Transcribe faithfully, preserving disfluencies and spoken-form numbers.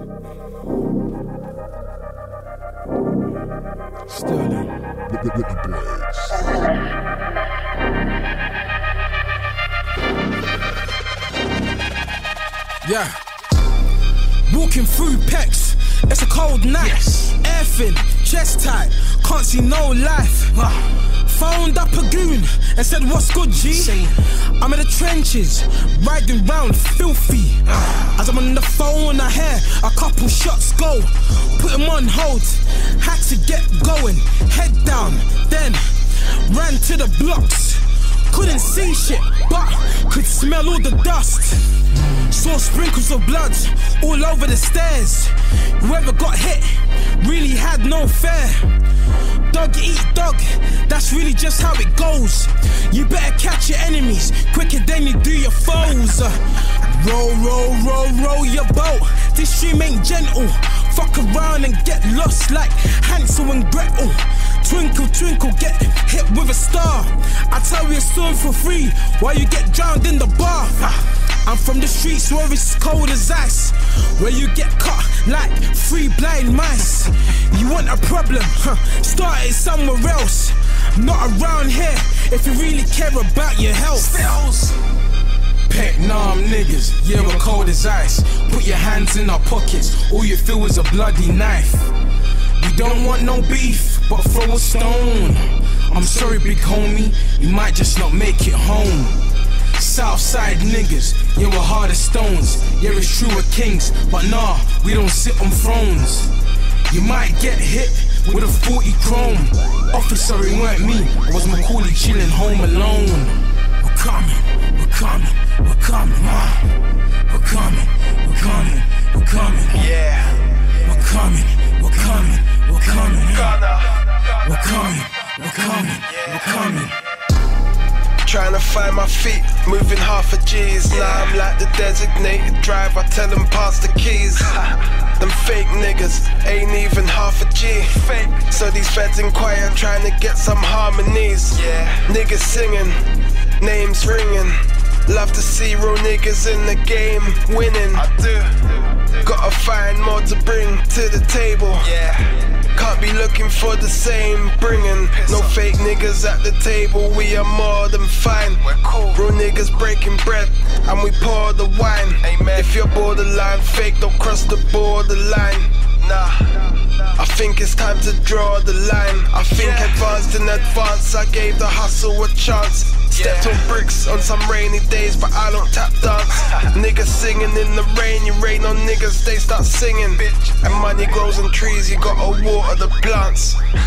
Sterling with, with, with the blades. Yeah. Walking through pecs, it's a cold night. Yes. Air thin, chest tight, can't see no life. Uh. Phoned up a goon and said, what's good, G? Say, I'm in the trenches, riding round filthy. Uh. As I'm on the phone, I hear a couple shots go. Put him on hold, had to get going. Head down, then ran to the blocks. Couldn't see shit, but could smell all the dust. Saw sprinkles of blood all over the stairs. Whoever got hit really had no fear. Dog eat dog, that's really just how it goes. You better catch your enemies quicker than you do your foes. uh, Roll, roll, roll, roll your boat. This stream ain't gentle. Fuck around and get lost like Hansel and Gretel. Twinkle, twinkle, get hit with a star. I tell you a story for free while you get drowned in the bar. I'm from the streets where it's cold as ice, where you get caught like three blind mice. You want a problem? Huh. Start it somewhere else. Not around here if you really care about your health. Stills. Peck numb niggas, yeah, we're cold as ice. Put your hands in our pockets, all you feel is a bloody knife. We don't want no beef, but throw a stone. I'm sorry, big homie, you might just not make it home. Southside niggas, yeah, we're hard as stones. Yeah, it's true we're kings, but nah, we don't sit on thrones. You might get hit with a forty chrome. Officer, it weren't me, it was Macaulay chilling home alone. We're coming, we're coming, we're coming, uh. We're coming, we're coming, we're coming, yeah. We're coming, we're coming, we're coming, uh. We're coming, we're coming, we're coming. Trying to find my feet, moving half a G's. Now I'm like the designated driver, tell them pass the keys. Them fake niggas ain't even half a G. Fake. So these feds inquire, trying to get some harmonies. Yeah. Niggas singing, names ringing. Love to see real niggas in the game winning. I do. Gotta find more to bring to the table. Yeah. Can't be looking for the same bringing. No fake niggas at the table, we are more than fine. We're cool. Real niggas breaking bread and we pour the wine. Amen. If you're borderline fake, don't cross the borderline. Nah, I think it's time to draw the line. I think yeah. advanced in advance, I gave the hustle a chance. Stepped yeah. on bricks on some rainy days, but I don't tap dance. Niggas singing in the rain, you rain on niggas, they start singing. Bitch. And money grows on trees, you gotta water the plants.